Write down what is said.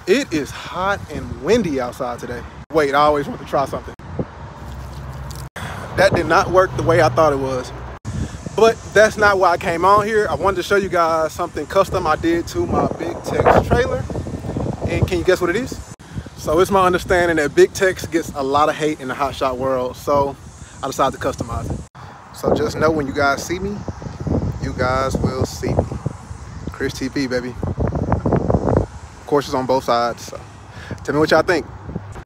It is hot and windy outside today. Wait, I always want to try something. That did not work the way I thought it was. But that's not why I came on here. I wanted to show you guys something custom I did to my Big Tex trailer. And can you guess what it is? So it's my understanding that Big Tex gets a lot of hate in the hot shot world. So I decided to customize it. So just know when you guys see me, you guys will see me. Chris TP, baby. Of course, it's on both sides. So tell me what y'all think.